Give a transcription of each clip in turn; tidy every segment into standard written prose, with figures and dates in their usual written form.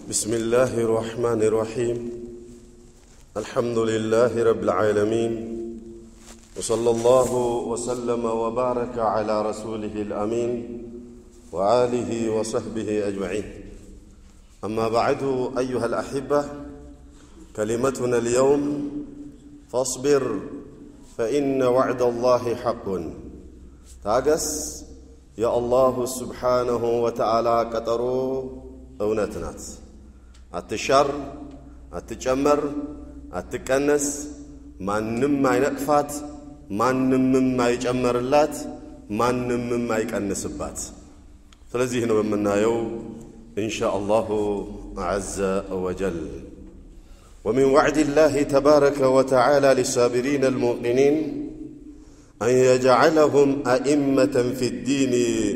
بسم الله الرحمن الرحيم الحمد لله رب العالمين وصلى الله وسلم وبارك على رسوله الأمين وآله وصحبه أجمعين أما بعد أيها الأحبة كلمتنا اليوم فاصبر فإن وعد الله حق تاقس يا الله سبحانه وتعالى قطرو እውነትናት አትሻር አትጨመር አትቀነስ ማንንም አይነቅፋት ማንንም አይጨመርላት ማንንም አይቀንስባት ስለዚህ ነው የምናየው ኢንሻአላህ عز وجل ومن وعد الله تبارك وتعالى للصابرين المؤمنين أن يجعلهم أئمة في الدين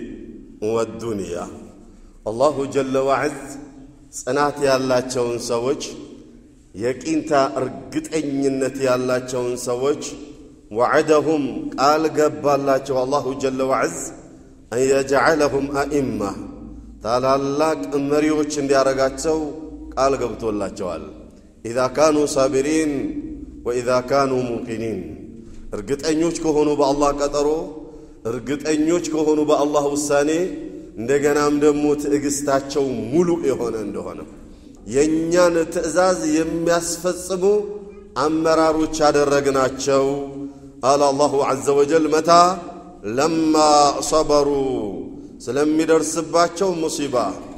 والدنيا الله جل وعز ጽናት ያላቸውን ሰዎች የቂንታ እርግጠኝነት ያላቸውን ሰዎች وعدهم ቃል ገባላቸው الله جل وعز أن يجعلهم أئمة ታላላቅ መሪዎች እንዲያረጋቸው ቃል ገብቶላቸዋል إذا كانوا صابرين وإذا كانوا موقنين እርግጠኞች ከሆኑ በአላህ ቀጠሮ እርግጠኞች ከሆኑ በአላህ ውሳኔ እንደገናም ደግሞ ትዕግስታቸው ሙሉ የሆነ እንደሆነ የኛን ትዕዛዝ የሚያስፈጽሙ አመራሮች አደረግናቸው አለ አላሁ عز وجل متى لما صبروا ስለሚደርስባቸው ሙሲባ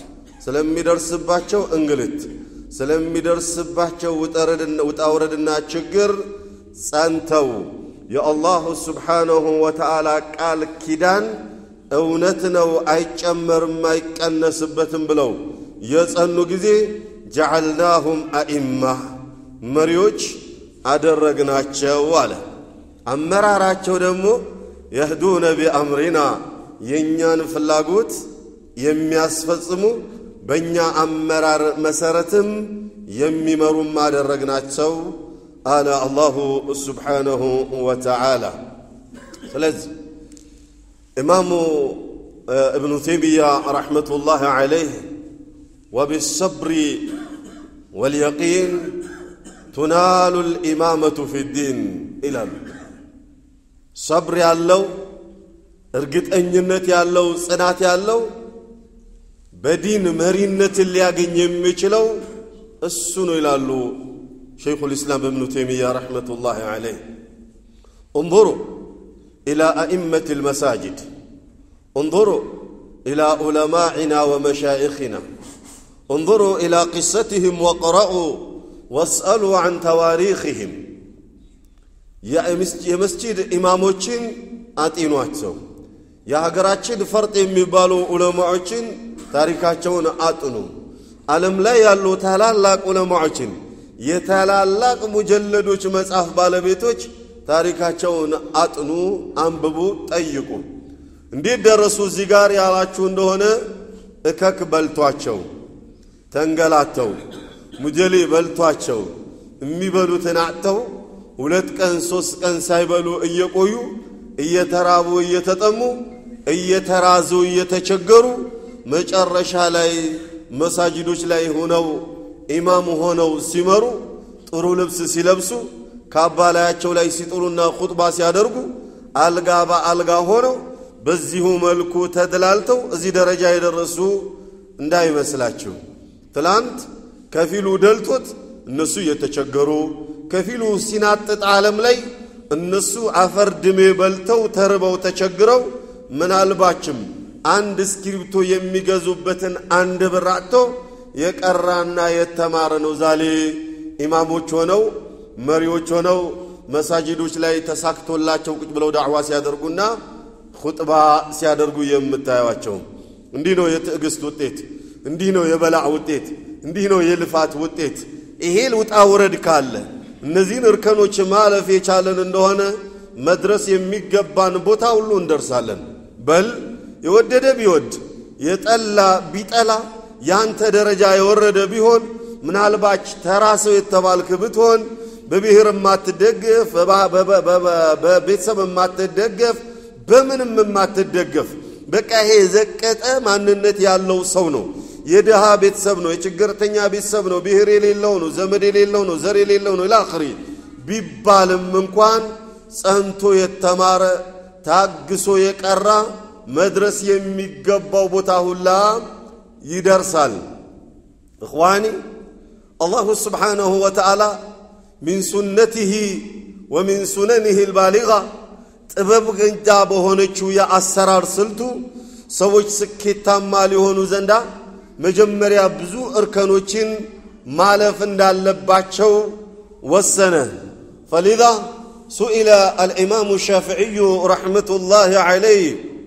ስለሚደርስባቸው እንግልት ስለሚደርስባቸው ውጣውረድና ችግር ጸንተው የአላህ Subhanahu Wa Ta'ala ቃል ኪዳን እውነት ነው አይጨመርም አይቀነስበትም ብለው የጸኑ ጊዜ جعلناهم أئمة መሪዎች አደረግናቸው አለ አመራራቸው ደግሞ يهدون بأمرنا የኛን ፍላጎት የሚያስፈጽሙ በእኛ አመራር መሰረትም የሚመሩም አደረግናቸው አለ አላሁ Subhanahu Wa Ta'ala ስለዚህ إمام ابن تيمية رحمة الله عليه وبالصبر واليقين تنال الإمامة في الدين إلى صبر يالله ارقت أنجنة يالله صنات يالله بدين مرينة اللي يقين يميشلو السنو إلى الله شيخ الإسلام ابن تيمية رحمة الله عليه انظروا إلى أئمة المساجد انظروا إلى علماءنا ومشايخنا انظروا إلى قصتهم وقرأوا واسألوا عن تواريخهم يا مسجد إماموچين آتينواتسو يا هقراتشين فرط يميبالو علماءوچين تاريخاتشون آتنو ألم لا يالو تلالاق علماءوچين يتلالاق مجلدوچ مصحف بالبيتوچ ታሪካቸውን አጥኑ አንብቡ ጠይቁ እንዴት ደረሱ እዚህ ጋር ያላችሁ እንደሆነ እከክ በልቷቸው ተንገላተው ሙጀሊ በልቷቸው የሚበሉትን አጥተው 2 ቀን 3 ቀን ሳይበሉ እየቆዩ እየተራቡ እየተጠሙ እየተራዙ እየተቸገሩ መጨረሻ ላይ መሳጅዶች ላይ ሆነው ኢማም ሆነው ሲመሩ ጥሩ ልብስ ሲለብሱ ካባላያቸው ላይ ሲጥሩና ኹጥባ ሲያደርጉ አልጋ በአልጋ ሆነው በዚሁ መልኩ ተደላልተው እዚህ ደረጃ የደረሱ እንዳይመስላችሁ ትላንት ከፊሉ ደልቶት እነሱ የተቸገሩ ከፊሉ ሲናጥጥ ዓለም ላይ እነሱ አፈር ድሜ በልተው ተርበው ተቸግረው ምናልባችም አንድ እስክሪብቶ የሚገዙበትን አንድ ብር አጥተው የቀራና የተማረ ነው ዛሬ ኢማሞች ሆነው መሪዎች ሆነው መሳጅዶች ላይ ተሳክቶላቸው ቁጭ ብለው ዳዕዋ ሲያደርጉና ኹጥባ ሲያደርጉ የምታዩዋቸው እንዲህ ነው የትዕግስት ውጤት እንዲህ ነው የበላዕ ውጤት እንዲህ ነው የልፋት ውጤት ይሄ ውጣ ውረድ ካለ እነዚህን እርከኖች ማለፍ የቻለን እንደሆነ መድረስ የሚገባን ቦታ ሁሉ እንደርሳለን በል የወደደ ቢወድ የጠላ ቢጠላ ያንተ ደረጃ የወረደ ቢሆን ምናልባች ተራሰው የተባልክ ብትሆን በብሔር ማትደገፍ በቤተሰብ ማትደገፍ በምንም ማትደገፍ በቃ ይሄ ዘቀጠ ማንነት ያለው ሰው ነው የድሃ ቤተሰብ ነው የችግርተኛ ቤተሰብ ነው ብሔር የሌለው ነው ዘመድ የሌለው ነው ዘር የሌለው ነው ኢላኺሪ ቢባልም እንኳን ጸንቶ የተማረ ታግሶ የቀራ መድረስ የሚገባው ቦታ ሁላ ይደርሳል اخواني الله سبحانه وتعالى من سنته ومن سننه البالغه ጥበብ ገንጃ በሆነችው የአሰራር ስልቱ ሰዎች ስኬታማ ሊሆኑ ዘንዳ መጀመሪያ ብዙ እርከኖችን ማለፍ እንዳለባቸው ወሰነ فلذا سئل الامام الشافعي رحمه الله عليه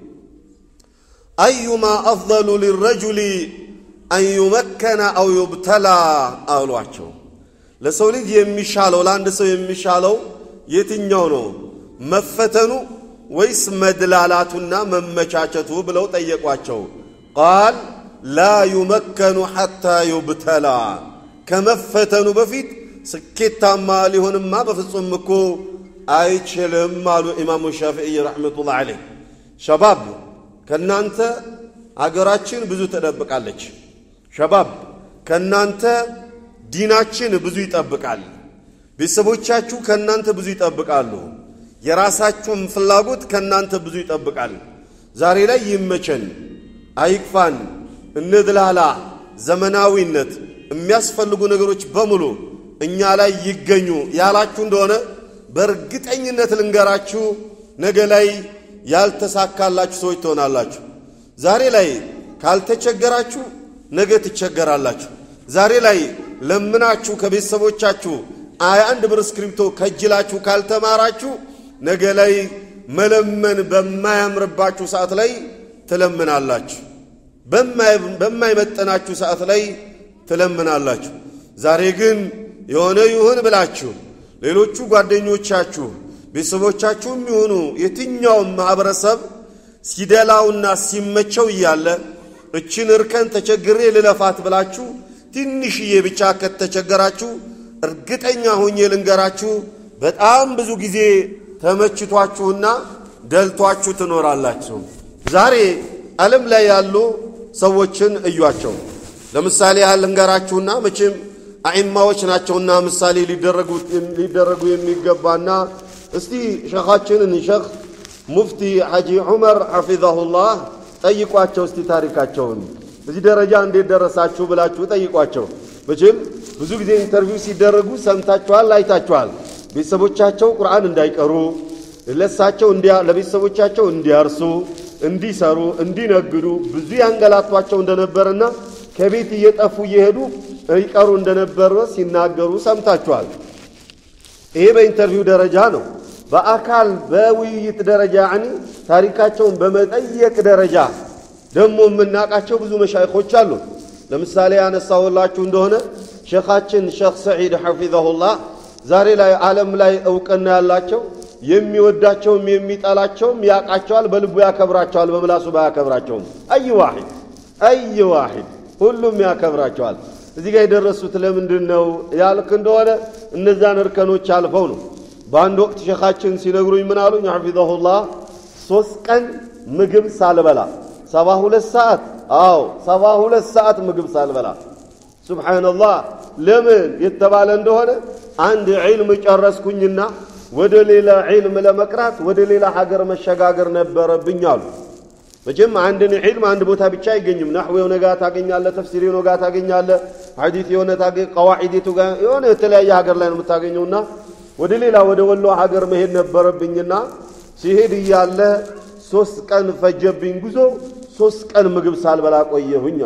ايما افضل للرجل ان يمكن او يبتلى አሏቸው ለሰው ልጅ የሚሻለው ለአንድ ሰው የሚሻለው የትኛው ነው መፈተኑ ወይስ መድላላቱና መመቻቸቱ ብለው ጠየቋቸው قال لا يمكن حتى يبتلى ከመፈተኑ በፊት ስኬታማ ሊሆንማ በፍጹም እኮ አይችልም አሉ ኢማሙ ሻፊዒ ረህመቱላህ ዐለይሂ ሸባብ ከናንተ አገራችን ብዙ ተደብቃለች ሸባብ ከናንተ ዲናችን ብዙ ይጠብቃል ቤተሰቦቻችሁ ከናንተ ብዙ ይጠብቃሉ የራሳችሁም ፍላጎት ከናንተ ብዙ ይጠብቃል ዛሬ ላይ ይመቸን አይክፋን እንድላላ ዘመናዊነት የሚያስፈልጉ ነገሮች በሙሉ እኛ ላይ ይገኙ ያላችሁ እንደሆነ በርግጠኝነት ልንገራችሁ ነገ ላይ ያልተሳካላችሁ ሰዎች ትሆናላችሁ ዛሬ ላይ ካልተቸገራችሁ ነገ ትቸገራላችሁ ዛሬ ላይ ለምናችሁ ከቤተሰቦቻችሁ አንድ ብር ስክሪፕቶ ከጅላችሁ ካልተማራችሁ ነገ ላይ መለመን በማያምርባችሁ ሰዓት ላይ ትለምናላችሁ በማይመጠናችሁ ሰዓት ላይ ትለምናላችሁ ዛሬ ግን የሆነ ይሁን ብላችሁ ሌሎቹ ጓደኞቻችሁ ቤተሰቦቻችሁም ይሁኑ የትኛው ማህበረሰብ ሲደላውና ሲመቸው ይያለ እቺን እርከን ተቸግሬ ልለፋት ብላችሁ ትንሽዬ ብቻ ከተቸገራችሁ እርግጠኛ ሆኜ ልንገራችሁ በጣም ብዙ ጊዜ ተመችቷችሁና ደልቷችሁ ትኖራላችሁ ዛሬ ዓለም ላይ ያሉ ሰዎችን እዩአቸው ለምሳሌ ያህል ልንገራችሁና መቼም አኢማዎች ናቸውና ምሳሌ ሊደረጉ የሚገባና እስቲ ሸኻችንን ሸኽ ሙፍቲ ሐጂ ዑመር ሐፊዘሁላህ ጠይቋቸው እስቲ ታሪካቸውን በዚህ ደረጃ እንዴት ደረሳችሁ ብላችሁ ጠይቋቸው መቼም ብዙ ጊዜ ኢንተርቪው ሲደረጉ ሰምታችኋል አይታችኋል ቤተሰቦቻቸው ቁርአን እንዳይቀሩ ለሳቸው ለቤተሰቦቻቸው እንዲያርሱ እንዲሰሩ እንዲነግዱ ብዙ ያንገላቷቸው እንደነበርና ከቤት እየጠፉ እየሄዱ ይቀሩ እንደነበር ሲናገሩ ሰምታችኋል ይሄ በኢንተርቪው ደረጃ ነው በአካል በውይይት ደረጃ ታሪካቸውን በመጠየቅ ደረጃ ደሞ ምናቃቸው ብዙ መሻይኾች አሉ ለምሳሌ ያነሳውላችሁ እንደሆነ ሸኻችን ሸኽ ሰዒድ ሐፊዘሁላህ ዛሬ ላይ ዓለም ላይ እውቅና ያላቸው የሚወዳቸውም የሚጠላቸውም ያቃቸዋል በልቡ ያከብራቸዋል በመላሱ ባያከብራቸውም አይ ዋሂድ ሁሉም ያከብራቸዋል እዚህ ጋር የደረሱት ለምንድነው ያልክ እንደሆነ እነዛን እርከኖች አልፈው ነው በአንድ ወቅት ሸኻችን ሲነግሩኝ ምን አሉኝ ሐፊዘሁላህ 3 ቀን ምግብ ሳልበላ 72 ሰዓት 72 ሰዓት ምግብ ሳልበላ ሱብሃንአላህ ለምን የተባለ እንደሆነ አንድ ዒልም ጨረስኩኝና ወደ ሌላ ዒልም ለመቅራት ወደ ሌላ ሀገር መሸጋገር ነበረብኝ አሉ መቼም አንድን ዒልም አንድ ቦታ ብቻ አይገኝም ነህው የሆነ ጋር ታገኛለህ ተፍሲር የሆነ ጋር ታገኛለህ ሐዲስ የሆነ ታገኝ ቀዋዒዲቱ ጋር የሆነ የተለያየ ሀገር ላይ ነው የምታገኘውና ወደ ሌላ ወደ ወሎ ሀገር መሄድ ነበረብኝና ሲሄድ ይያለ 3 ቀን ፈጀብኝ ጉዞ 3 ቀን ምግብ ሳልበላ ቆየሁኝ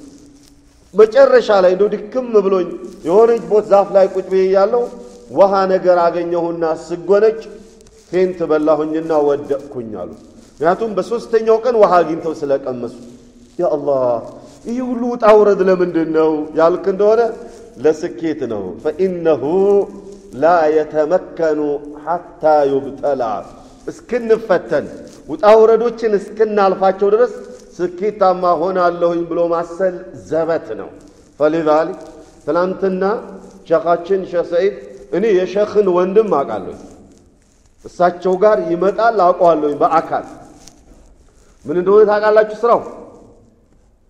መጨረሻ ላይ እንደው ድክም ብሎኝ የሆነች ቦት ዛፍ ላይ ቁጭ ብዬ ያለው ውሃ ነገር አገኘሁና ስጎነጭ ፌንት በላሁኝና ወደቅኩኝ አሉ ምክንያቱም በሶስተኛው ቀን ውሃ አግኝተው ስለቀመሱ ያ አላህ ይህ ሁሉ ጣውረድ ለምንድነው ያልክ እንደሆነ ለስኬት ነው فانه لا يتمكن حتى يبتلى እስክንፈተን ውጣውረዶችን እስክናልፋቸው ድረስ ስኬታማ ሆናለሁኝ ብሎ ማሰል ዘበት ነው فلذلك ትናንትና ሸኻችን ሸኽ ሰዒድ እኔ የሸኽን ወንድም አውቃለሁ እሳቸው ጋር ይመጣል አውቀዋለሁ በአካል ምን እንደሆነ ታውቃላችሁ ስራው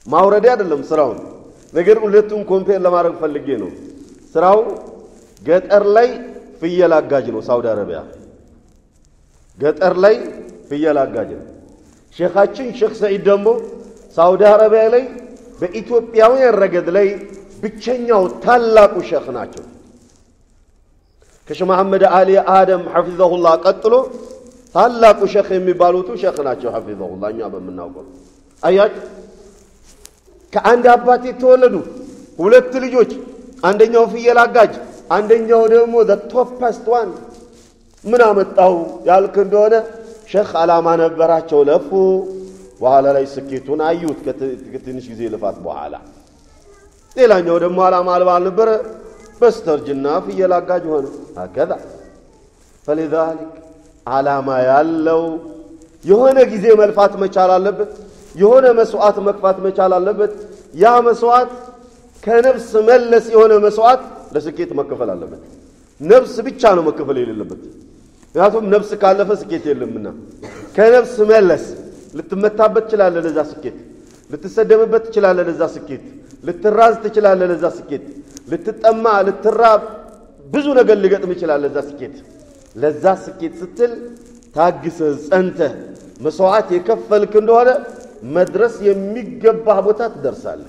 ማውረድ አይደለም ስራው ነገር ሁለቱን ኮምፔር ለማድረግ ፈልጌ ነው ስራው ገጠር ላይ ፍየል አጋጅ ነው ሳውዲ አረቢያ ገጠር ላይ ፍየል አጋጅ ነው ሼኻችን ሼኽ ሰዒድ ደግሞ ሳውዲ አረቢያ ላይ በኢትዮጵያውያን ረገድ ላይ ብቸኛው ታላቁ ሼኽ ናቸው ከሼኽ መሐመድ አሊ አደም ሐፊዘሁላህ ቀጥሎ ታላቁ ሼኽ የሚባሉት ሼኽ ናቸው ሐፊዘሁላህ እኛ በመናውቀው አያት ከአንድ አባት የተወለዱ ሁለት ልጆች አንደኛው ፍየል አጋጅ አንደኛው ደግሞ the toppest one ምን አመጣው ያልክ እንደሆነ ሼኽ አላማ ነበራቸው ለፉ በኋላ ላይ ስኬቱን አዩት ከትንሽ ጊዜ ልፋት በኋላ ሌላኛው ደግሞ አላማ አልባል ነበር በስተርጅና ፍየል አጋጅ ሆነ هكذا فلذلك አላማ ያለው የሆነ ጊዜ መልፋት መቻል አለበት የሆነ መስዋዕት መክፋት መቻል አለበት ያ መስዋዕት ከነፍስ መለስ የሆነ መስዋዕት ለስኬት መከፈል አለበት ነፍስ ብቻ ነው መከፈል የሌለበት ያቱም ነፍስ ካለፈ ስኬት የለምና ከነፍስ መለስ ልትመታበት ይችላል ለዛ ስኬት ልትሰደብበት ይችላል ለዛ ስኬት ልትራዝ ይችላል ለዛ ስኬት ልትጠማ ልትራብ ብዙ ነገር ሊገጥም ይችላል ለዛ ስኬት ስትል ታግሰህ ጸንተህ መስዋዕት የከፈልክ እንደሆነ መድረስ የሚገባህ ቦታ ትደርሳለህ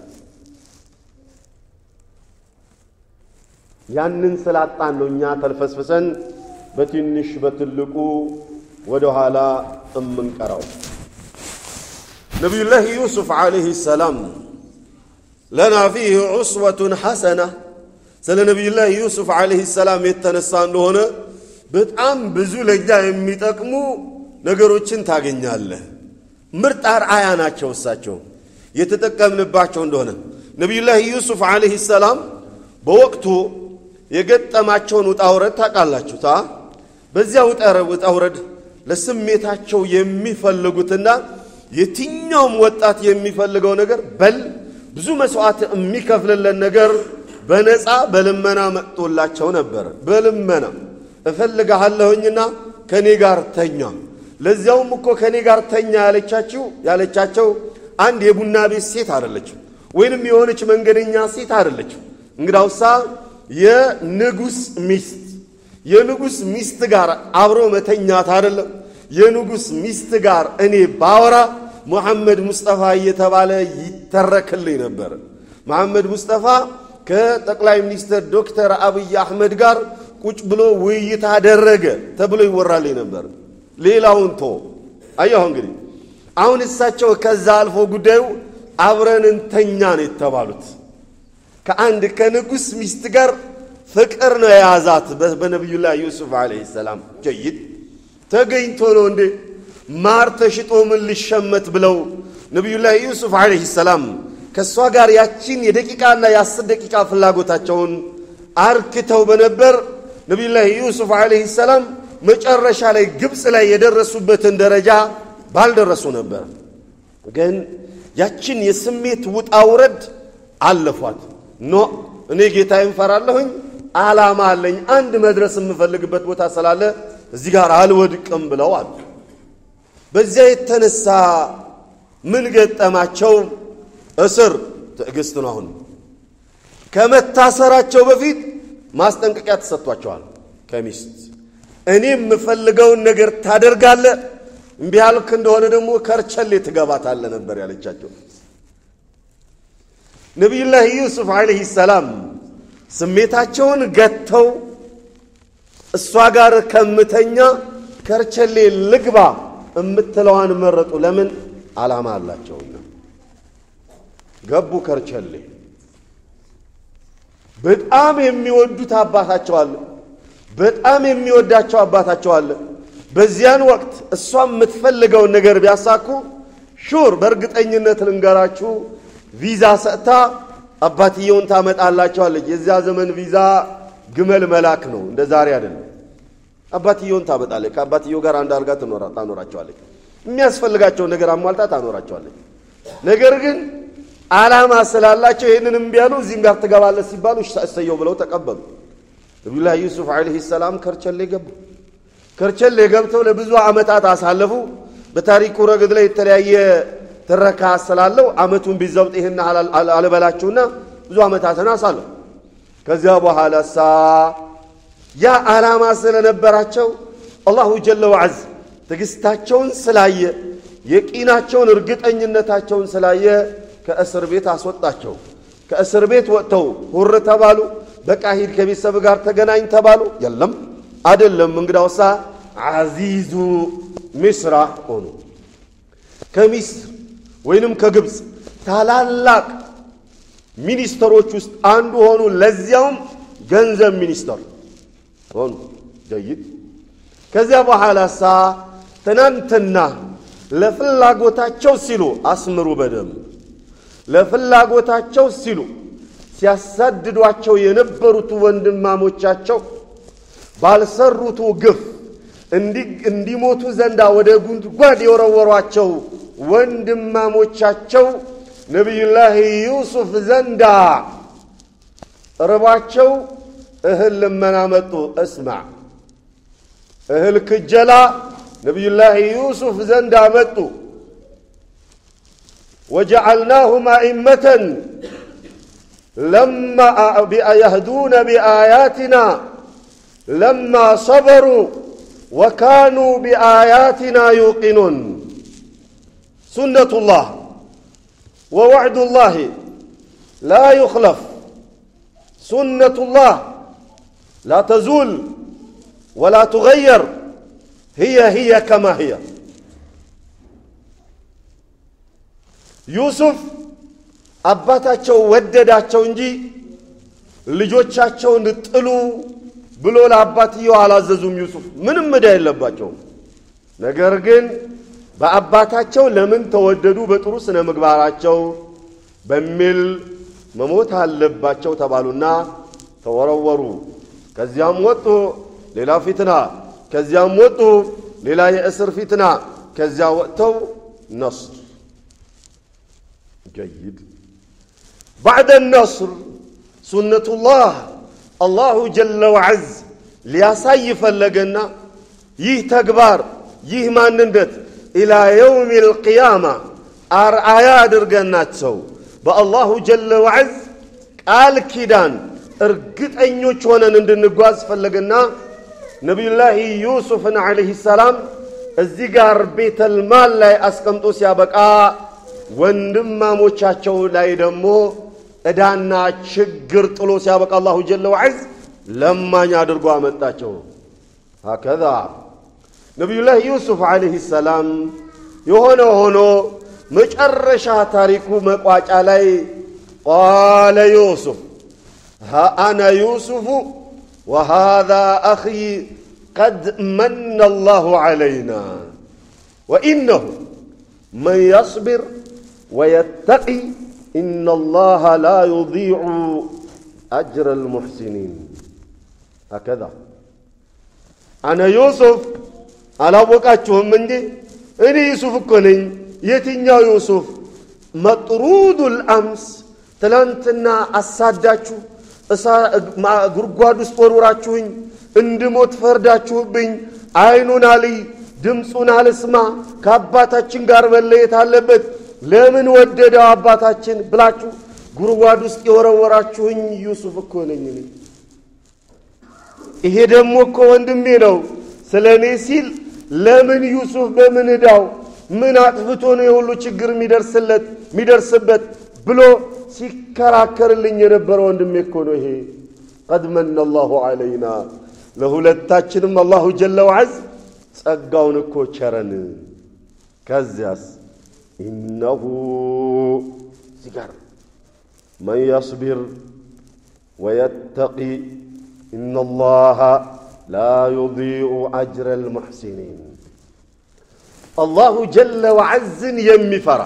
ያንን ስላጣን ነው እኛ ተልፈስፈሰን በትንሽ በትልቁ ወደ ኋላ እምንቀራው ነብዩላህ ዩሱፍ አለይሂ ሰላም لنا فيه عصوة حسنة ስለ ነብዩላህ ዩሱፍ አለይሂ ሰላም የተነሳ እንደሆነ በጣም ብዙ ለኛ የሚጠቅሙ ነገሮችን ታገኛለህ ምርጥ አርአያ ናቸው እሳቸው የተጠቀምንባቸው እንደሆነ ነብዩላህ ዩሱፍ አለይሂ ሰላም በወቅቱ የገጠማቸውን ውጣውረድ ታቃላችሁታ በዚያ ውጣውረድ ለስሜታቸው የሚፈልጉትና የትኛውም ወጣት የሚፈልገው ነገር በል ብዙ መስዋዕት የሚከፍልልን ነገር በነፃ በልመና መጥቶላቸው ነበር በልመና እፈልጋለሁኝና ከኔ ጋር ተኛ ለዚያውም እኮ ከኔ ጋር ተኛ ያለቻቸው አንድ የቡና ቤት ሴት አይደለችም ወይንም የሆነች መንገደኛ ሴት አይደለችም እንግዳውሳ የንጉስ ሚስት ጋር አብሮ መተኛት አይደለም የንጉስ ሚስት ጋር እኔ ባወራ መሐመድ ሙስጠፋ እየተባለ ይተረክልኝ ነበር መሐመድ ሙስጠፋ ከጠቅላይ ሚኒስትር ዶክተር አብይ አህመድ ጋር ቁጭ ብሎ ውይይት አደረገ ተብሎ ይወራልኝ ነበር ሌላውን አያው እንግዲህ አሁን እሳቸው ከዛ አልፎ ጉዳዩ አብረን እንተኛ ነው የተባሉት ከአንድ ከንጉስ ሚስት ጋር ፍቅር ነው ያዛት በነብዩላህ ዩሱፍ አለይሂ ሰላም ጀይድ ተገኝቶ ነው እንዴ ማር ተሽጦ ምን ሊሸመት ብለው ነብዩላህ ዩሱፍ አለይሂ ሰላም ከሷ ጋር ያቺን የደቂቃና የ10 ደቂቃ ፍላጎታቸውን አርክተው በነበር ነብዩላህ ዩሱፍ አለይሂ ሰላም መጨረሻ ላይ ግብጽ ላይ የደረሱበትን ደረጃ ባልደረሱ ነበር ግን ያቺን የስሜት ውጣውረድ አለፏት ኖ እኔ ጌታዬን ፈራለሁኝ አላማ አለኝ አንድ መድረስ የምፈልግበት ቦታ ስላለ እዚህ ጋር አልወድቅም ብለው አሉ በዚያ የተነሳ ምን ገጠማቸው እስር ትዕግስት ነው አሁን ከመታሰራቸው በፊት ማስጠንቀቂያ ተሰጥቷቸዋል ከሚስት እኔ የምፈልገውን ነገር ታደርጋለህ እምቢ ያልክ እንደሆነ ደግሞ ከርቸሌ ትገባታለህ ነበር ያለቻቸው ነብዩላህ ዩሱፍ አለይሂ ሰላም ስሜታቸውን ገተው እሷ ጋር ከምተኛ ከርቸሌ ልግባ እምትለዋን መረጡ ለምን አላማ አላቸውና ገቡ ከርቸሌ በጣም የሚወዱት አባታቸው አለ በጣም የሚወዳቸው አባታቸው አለ በዚያን ወቅት እሷም የምትፈልገው ነገር ቢያሳኩ ሹር በእርግጠኝነት ልንገራችሁ ቪዛ ሰጣ አባትየውን ታመጣላቸዋለች የዚያ ዘመን ቪዛ ግመል መላክ ነው እንደ ዛሬ አይደለም አባትየውን ታመጣለች ከአባትየው ጋር አንድ አርጋ ታኖራቸዋለች የሚያስፈልጋቸው ነገር አሟልታ ታኖራቸዋለች ነገር ግን አላማ ስላላቸው ይሄንንም ቢያሉ እዚህም ጋር ተጋባለስ ሲባሉ እሰየው ብለው ተቀበሉ ነብዩላህ ዩሱፍ አለይሂ ሰላም ከርቸሌ ገብተው ለብዙ አመታት አሳለፉ በታሪኩ ረገድ ላይ የተለያየ ትረካ ስላለው አመቱን ቢዘብጥ ይሄን አለበላችሁና ብዙ አመታትን አሳለፉ ከዚያ በኋላሳ ያ አላማ ስለነበራቸው አላሁ ጀለ ወዐዝ ትግስታቸውን ስላየ የቂናቸውን እርግጠኝነታቸውን ስላየ ከእስር ቤት አስወጣቸው ከእስር ቤት ወጥተው ሁር ተባሉ በቃ ሂድ ከቤተሰብ ጋር ተገናኝ ተባሉ የለም አይደለም እንግዳውሳ አዚዙ ሚስራ ሆኑ ከሚስር ወይንም ከግብጽ ታላላቅ ሚኒስተሮች ውስጥ አንዱ ሆኑ ለዚያውም ገንዘብ ሚኒስተር ሆኑ ጀይድ ከዚያ በኋላሳ ትናንትና ለፍላጎታቸው ሲሉ አስምሩ በደም ለፍላጎታቸው ሲሉ ሲያሳድዷቸው የነበሩት ወንድማሞቻቸው ባልሰሩት ግፍ እንዲሞቱ ዘንዳ ወደ ጉድጓድ የወረወሯቸው ወንድማሞቻቸው ነብዩላህ ዩሱፍ ዘንዳ ረባቸው እህል ለመና መጡ እስማዕ እህል ክጀላ ነብዩላህ ዩሱፍ ዘንዳ መጡ وجعلناهم أئمة لما يهدون بآياتنا لما صبروا وكانوا بآياتنا يوقنون سنة الله ووعد الله لا يخلف سنة الله لا تزول ولا تغير هي كما هي يوسف አባታቸው ወደዳቸው እንጂ ልጆቻቸውን ጥሉ ብሎ ለአባትየው አላዘዙም ዩሱፍ ምንም መዳ የለባቸው ነገር ግን በአባታቸው ለምን ተወደዱ በጥሩ ስነ ምግባራቸው በሚል መሞት አለባቸው ተባሉና ተወረወሩ ከዚያም ወጡ ሌላ ፊትና ከዚያም ወጡ ሌላ የእስር ፊትና ከዚያ ወጥተው ነስር جيد بعد النصر سنة الله جل وعز ليصيف اللجنة يتكبر يهما نندت إلى يوم القيامة أرعايا درجنات سو بالله جل وعز قال كيدان ارقت أن يوشونا نند النقواز فاللجنة نبي الله يوسف عليه السلام الزيقار بيت المال لا أسكمتو سيابك ወንድማሞቻቸው ላይ ደግሞ እዳና ችግር ጥሎ ሲያበቃ አላሁ ጀለ ወዐዝ ለማኝ አድርጎ አመጣቸው هكذا ነብዩላህ ዩሱፍ አለይሂ ሰላም የሆነ ሆኖ መጨረሻ ታሪኩ መቋጫ ላይ قال يوسف ها انا يوسف وهذا اخي قد من الله علينا وانه من يصبر ويتقي إن الله لا يضيع أجر المحسنين هكذا أنا يوسف على وقتهم مني أنا يوسف كوني يتنيا يوسف مطرود الأمس تلانتنا أساداتشو مع غرغواد سطوروراتشوين اندموت فرداتشوبين عينون علي ድምጹን አልስማ ከአባታችን ጋር መለየት አለበት ለምን ወደደው አባታችን ብላችሁ ጉርጓድ ውስጥ የወረወራችሁኝ ዩሱፍ እኮ ነኝ ይሄ ደሞ እኮ ወንድሜ ነው ስለኔ ሲል ለምን ዩሱፍ በምንዳው ምን አጥፍቶ ነው የሁሉ ችግር የሚደርስበት ብሎ ሲከራከርልኝ የነበረው ወንድሜ እኮ ነው ይሄ قد من الله علينا ለሁለታችንም አላሁ ጀለ ወዐዝ ጸጋውን እኮ ቸረን ከዚያስ إنه سيجار من يصبر ويتقي إن الله لا يضيع أجر المحسنين الله جل وعز يمفر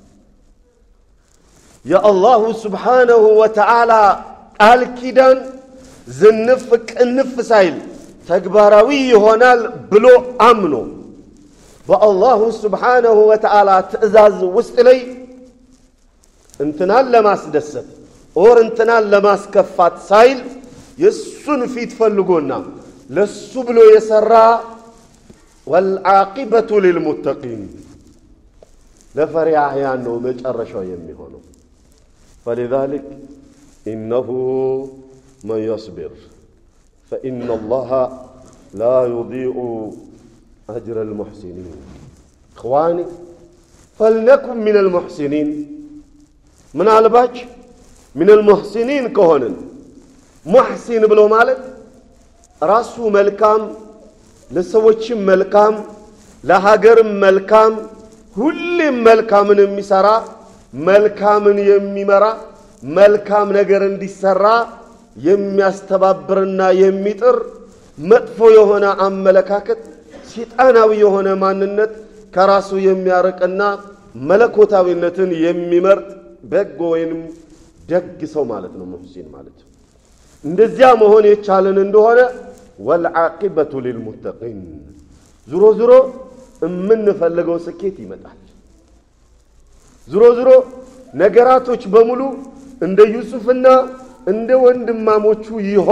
يا الله سبحانه وتعالى الكدان زنفك النفسايل تكبراوي هنال بلو أمنو والله سبحانه وتعالى تأزاز وستلي انتنال لما سدست اور انتنال لما سكفات سايل يسون في تفلقونا للسبلو يسرى والعاقبة للمتقين ለፈሪያያን ነው መጨረሻው የሚሆነው فلذلك إنه من يصبر فإن الله لا يضيع أجر المحسنين إخواني فلنكن من المحسنين من الباج من المحسنين كهونن محسن بلو مالك راسو ملكام لسوچم ملكام لهاجرم ملكام كل ملكامن የሚሰራ መልካምን የሚመራ መልካም ነገር እንዲሰራ የሚያስተባብርና የሚጥር መጥፎ የሆነ አመለካከት ሲጣናዊ የሆነ ማንነት ከራሱ የሚያርቅና መለኮታዊነትን የሚመርጥ በጎ ወይንም ደግ ሰው ማለት ነው ሙህሲን ማለት እንደዚያ መሆን የቻለን እንደሆነ والعاقبه للمتقين ዙሮ ዙሮ የምንፈልገው ስኬት ይመጣል ዙሮ ዙሮ ነገራቶች በሙሉ እንደ ዩሱፍና እንደ ወንድማሞቹ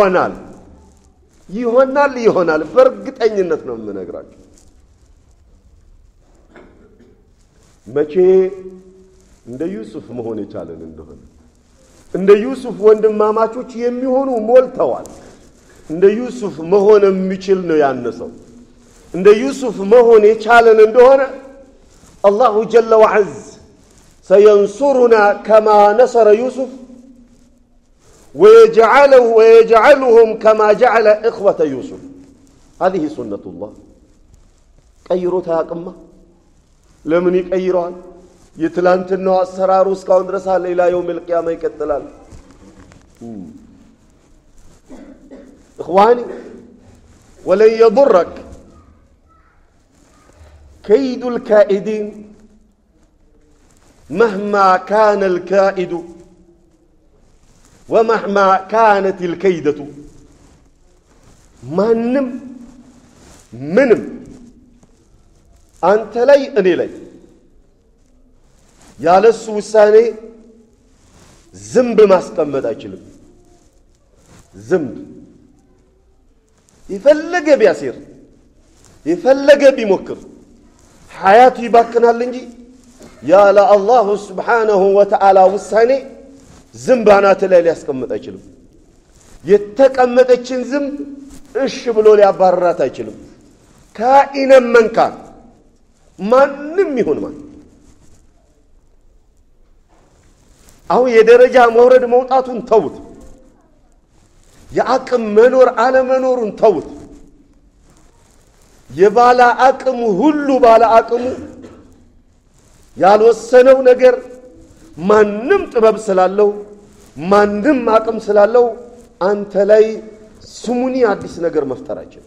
ይሆናል በርግጠኝነት ነው የምነግራችሁ መቼ እንደ ዩሱፍ መሆን የቻለን እንደሆነ እንደ ዩሱፍ ወንድማማቾች የሚሆኑ ሞልተዋል እንደ ዩሱፍ መሆን የሚችል ነው ያነሰው እንደ ዩሱፍ መሆን የቻለን እንደሆነ አላሁ ጀለ ወዐዝ سينصرنا كما نصر يوسف ويجعلهم كما جعل إخوة يوسف هذه سنة الله كيروتها كما لمن يكيرون يتلانتنوا السرار وسكون درسها إلى يوم القيامة يكتلال إخواني ولن يضرك كيد الكائدين مهما كان الكائد ومهما كانت الكيدة منم أنت لي أني لي يا للسوساني زنب ما استمد أجلب زنب يفلق بياسير يفلق بمكر حياتي باكنا لنجي يا لا الله سبحانه وتعالى وساني زنبانات لا يسكمت أجلب يتكمت أجن زنب إيش بلو لي أبارات أجلب كائنا من كان ما نمي هون من أو يدرجة مورد موتات توت يأكم منور على منور توت يبالا أكم هلو بالا أكم ያልወሰነው ነገር ማንንም ጥበብ ስላለው ማንንም አቅም ስላለው አንተ ላይ ስሙኒ አዲስ ነገር መፍጠራችን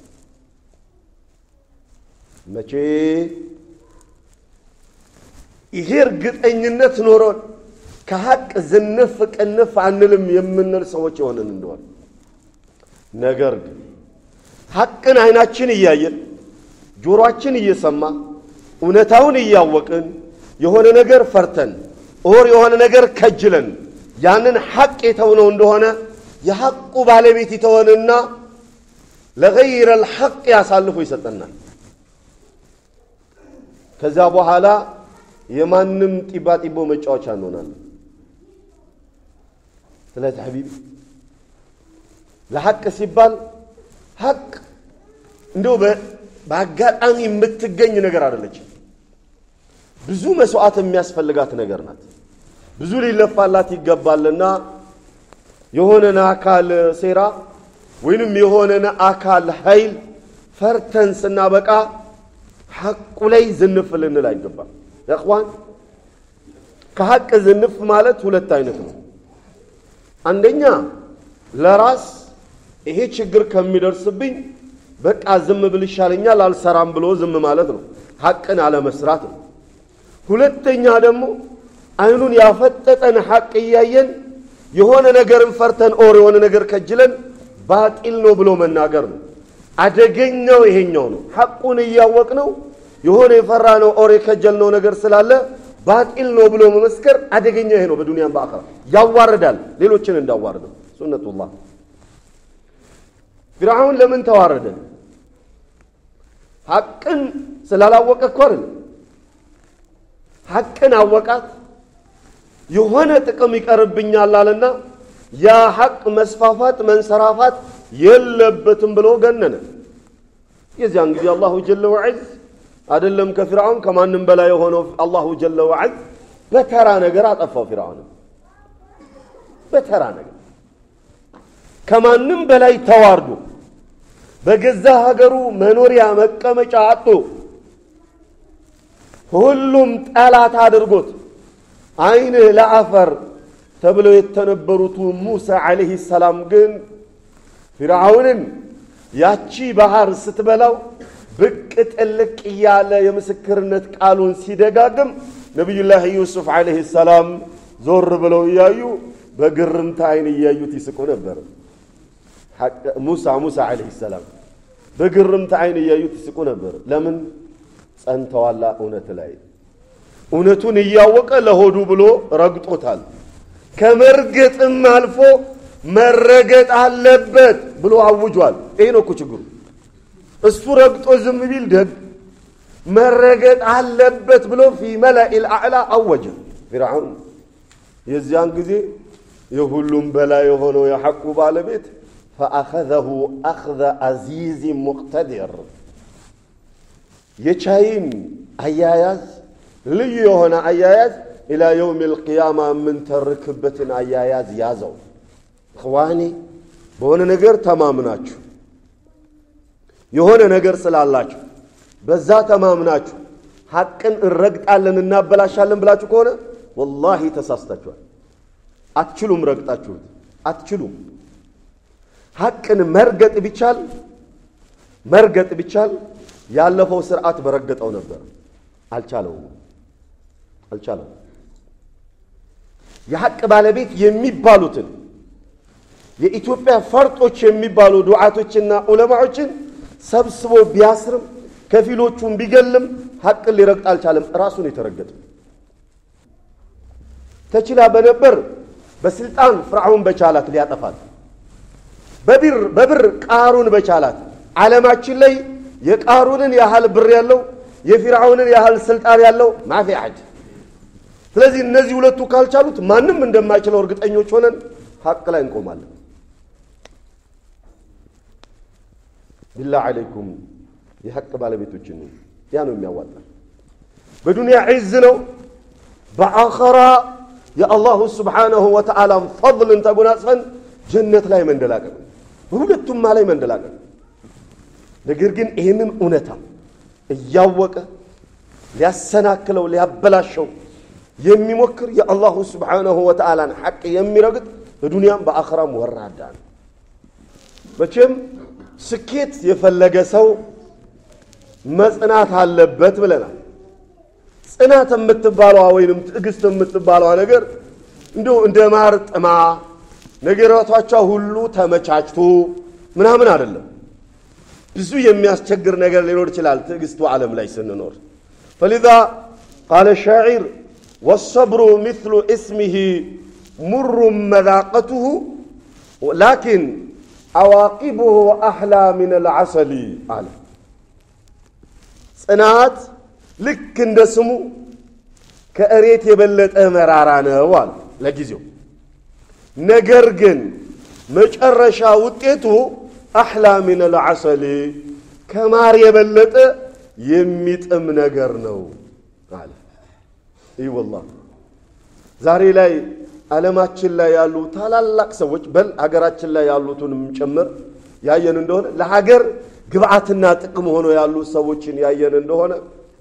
መቼ ይሄር ግጠኝነት ኖሮ ከሐቅ ዝንፍ ቅንፍ አንልም የምንል ሰዎች ሆነን እንደሆነ ነገር ግን ሐቅን አይናችን እያየን ጆሮአችን እየሰማ እውነታውን እያወቅን የሆነ ነገር ፈርተን ኦር የሆነ ነገር ከጅለን ያንን ሐቅ የተውነው እንደሆነ የሐቁ ባለቤት ይተወንና ለغير الحق ያሳልፉ ይሰጠናል ከዛ በኋላ የማንም ጢባጢቦ መጫወቻ እንሆናለን ስለዚህ ሐቢቢ ለሐቅ ሲባል ሐቅ እንደው በአጋጣሚ የምትገኝ ነገር አይደለች ብዙ መስዋዕት የሚያስፈልጋት ነገር ናት ብዙ ሊለፋላት ይገባልና የሆነና አካል ሴራ ወይንም የሆነና አካል ኃይል ፈርተን ስናበቃ ሐቁ ላይ ዝንፍ ልንል አይገባም ያخوان ከሐቅ ዝንፍ ማለት ሁለት አይነት ነው አንደኛ ለራስ ይሄ ችግር ከሚደርስብኝ በቃ ዝም ብል ይሻለኛል አልሰራም ብሎ ዝም ማለት ነው ሐቅን አለ መስራት ነው ሁለተኛ ደግሞ አይኑን ያፈጠጠን ሐቅ ያየን የሆነ ነገርን ፈርተን ኦር የሆነ ነገር ከጅለን ባጢል ነው ብሎ መናገር ነው አደገኛው ይሄኛው ነው ሐቁን ያወቅነው የሆነ የፈራነው ኦር የከጀልነው ነገር ስላለ ባጢል ነው ብሎ መመስከር አደገኛው ይሄ ነው በዱንያም በአኺራ ያዋርዳል ሌሎችን እንዳዋርዱ ሱነቱላህ ፍርዓውን ለምን ተዋረደ ሐቅን ስላላወቀ እኮ አይደል ሐቅን አወቃት የሆነ ጥቅም ይቀርብኛል አለና ያ ሐቅ መስፋፋት መንሰራፋት የለበትም ብሎ ገነነ የዚያን ጊዜ አላሁ ጀለ ወዐዝ አይደለም ከፍርዓውን ከማንም በላይ ሆኖ አላሁ ጀለ ወዐዝ በተራ ነገር አጠፋው ፍርዓውን በተራ ነገር ከማንም በላይ ተዋርዶ በገዛ ሀገሩ መኖሪያ መቀመጫ አጥቶ ሁሉም ጠላት አድርጎት አይን ለአፈር ተብለው የተነበሩት ሙሳ አለይሂ ሰላም ግን ፍርዓውንን ያቺ ባህር ስትበላው ብቅ ጥልቅ ያለ የምስክርነት ቃሉን ሲደጋግም ነብዩላህ ዩሱፍ አለይሂ ሰላም ዞር ብለው ያዩ በግርምት አይን ያዩት ይስቁ ነበር ሙሳ አለይሂ ሰላም በግርምት አይን ያዩት ይስቁ ነበር ለምን ጸንተዋላ እውነት ላይ እውነቱን ያወቀ ለሆዱ ብሎ ረግጦታል ከመርገጥም አልፎ መረገጥ አለበት ብሎ አውጇል ይሄ ነው ችግሩ እሱ ረግጦ ዝም ቢል ደግ መረገጥ አለበት ብሎ في ملأ الاعلى አወጀ ፍርዓውን የዚያን ጊዜ የሁሉም በላይ የሆነው የሐቁ ባለቤት فاخذه اخذ عزيز مقتدر የቻይን አያያዝ ልዩ የሆነ አያያዝ الى يوم القيامه من ተርክበትን አያያዝ ያዘው اخواني በሆነ ነገር ተማምናችሁ የሆነ ነገር ስላላችሁ በዛ ተማምናችሁ ሐቅን እንረግጣለን እናበላሻለን ብላችሁ ከሆነ والله ተሳስታችኋል አትችሉም ረግጣችሁት አትችሉም ሐቅን መርገጥ ቢቻል ያለፈው ስርዓት በረገጠው ነበር አልቻለው የሐቅ ባለቤት የሚባሉትን የኢትዮጵያ ፈርጦች የሚባሉ ዱዓቶችና ዑለማዎችን ሰብስቦ ቢያስርም ከፊሎቹን ቢገልም ሐቅ ሊረግጥ አልቻለም ራሱን የተረገጠ ተችላ በነበር በስልጣን ፍርዓውን በቻላት ሊያጠፋት በብር ቃሩን በቻላት ዓለማችን ላይ የቃሩንን ያህል ብር ያለው የፍርዓውንን ያህል ስልጣን ያለው ማፊዓድ ስለዚህ እነዚህ ሁለቱ ካልቻሉት ማንንም እንደማይችለው እርግጠኞች ሆነን ሐቅ ላይ እንቆማለን بالله عليكم የሐቅ ባለቤቶችን ያ ነው የሚያዋጣ በዱንያ ዒዝ ነው በአኺራ የአላሁ Subhanahu Wa Ta'ala ፈضልን ተጎናጽፈን ጀነት ላይ መንደላቀቅ ሁለቱም ላይ መንደላቀቅ ነገር ግን ይሄንን እውነታ እያወቀ ሊያሰናክለው ሊያበላሸው የሚሞክር የአላሁ Subhanahu Wa Ta'ala ሐቅ የሚረግጥ በዱንያም በአኺራም ወራዳ መቼም ስኬት የፈለገ ሰው መጽናት አለበት ብለናል ጽናት የምትባለው ወይንም ትዕግስት የምትባለው ነገር እንደ ማር ጥማ ነገራቶቻቸው ሁሉ ተመቻችቶ ምናምን አይደለም ብዙ የሚያስቸግር ነገር ሊኖር ይችላል ትዕግስቱ ዓለም ላይ ስንኖር فلذا قال الشاعر والصبر مثل اسمه مر مذاقته ولكن عواقبه احلى من العسل قال ጽናት ልክ እንደ ስሙ ከእሬት የበለጠ መራራ ነው አለ ለጊዜው ነገር ግን መጨረሻ ውጤቱ احلى من العسل ከማር የበለጠ የሚጥም ነገር ነው አለ اي والله ዛሬ ላይ ዓለማችን ላይ ያሉ ታላላቅ ሰዎች በል ሀገራችን ላይ ያሉትንም ጭምር ያየን እንደሆነ ለሀገር ግብአትና ጥቅም ሆኖ ያሉ ሰዎችን ያየን እንደሆነ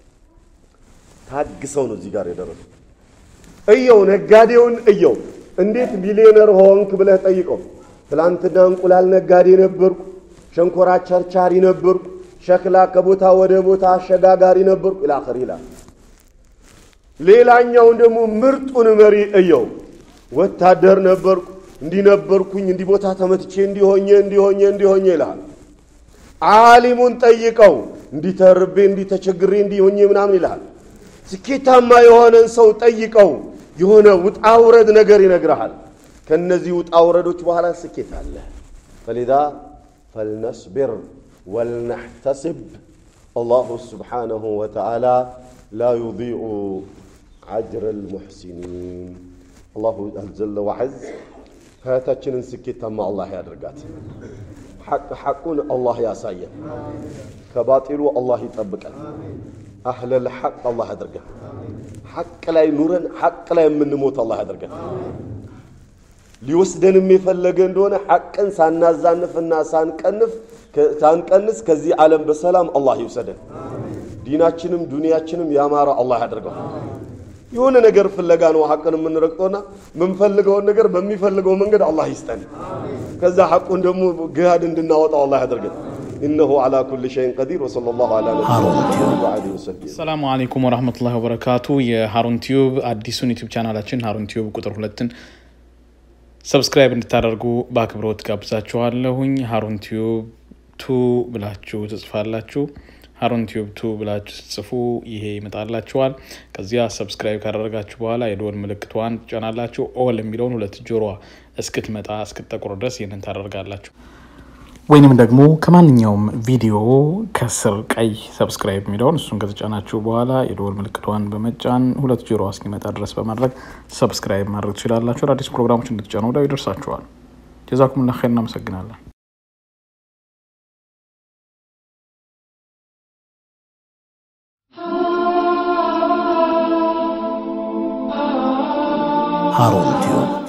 ታግሰው ነው እዚህ ጋር የደረሱት እየው ነጋዴውን እየው እንዴት ሚሊዮነር ሆንክ ብለህ ጠይቀው ትላንትና እንቁላል ነጋዴ ነበርኩ ሸንኮራ ቸርቻሪ ነበርኩ ሸክላ ከቦታ ወደ ቦታ አሸጋጋሪ ነበርኩ ኢላኺር ይላል ሌላኛው ደግሞ ምርጡን መሪ እየው ወታደር ነበርኩ እንዲነበርኩኝ እንዲ ቦታ ተመትቼ እንዲሆኜ ይላል ዓሊሙን ጠይቀው እንዲተርቤ እንዲተቸግሬ እንዲሆኜ ምናምን ይላል ስኬታማ የሆነን ሰው ጠይቀው የሆነ ውጣውረድ ነገር ይነግራል ከነዚህ ውጣውረዶች በኋላ ስኬት አለ فلذا فلنصبر ولنحتسب الله سبحانه وتعالى لا يضيع عجر المحسنين الله جل وعز هاتاችንን ስኬታማ الله ያደርጋት حقون الله ያሳየን ከባጢሉ الله ይጠብቀን أهل الحق الله ያደርገን حق ላይ ኑረን حق ላይ የምንሞት الله ያደርገን ሊወስደን የሚፈልግ እንደሆነ حقን ሳናዛንፍና ሳንቀንስ ከዚህ ዓለም በሰላም الله ይወስደን ዲናችንም ዱንያችንም ያማረ الله ያደርገው የሆነ ነገር ፍለጋ ነው ሐቅን የምንረግጠውና ምንፈልገው ነገር በሚፈልገው መንገድ الله ይስጠን ከዛ ሐቁን ደግሞ ግሃድ እንድናወጣው الله ያደርገን إنه على كل شيء قدير وصلى الله على نبينا وعلى وسلم السلام عليكم ورحمة الله وبركاته يا هارون تيوب አዲሱን ዩቲዩብ ቻናላችን هارون تيوب ቁጥር 2ን ሰብስክራይብ እንድታደርጉ በአክብሮት ጋብዛችኋለሁኝ هارون تيوب 2 ብላችሁ ትጽፋላችሁ هارون تيوب 2 ብላችሁ ጽፉ ይሄ ይመጣላችኋል ከዚያ ሰብስክራይብ ካደረጋችሁ በኋላ የደወል ምልክቷን ጫናላችሁ ኦል የሚለውን ሁለት ጆሮ እስክትመጣ እስክትጠቁር ድረስ ይሄንን ታደርጋላችሁ ወይንም ደግሞ ከማንኛውም ቪዲዮ ከስር ቀይ ሰብስክራይብ የሚለውን እሱን ከተጫናችሁ በኋላ የደወል ምልክቷን በመጫን ሁለት ጆሮ እስኪመጣ ድረስ በማድረግ ሰብስክራይብ ማድረግ ትችላላችሁ አዲስ ፕሮግራሞች እንድትጫኑ ወዲያው ይደርሳችኋል ጀዛኩሙላህ ኸይር እናመሰግናለን هارون تيوب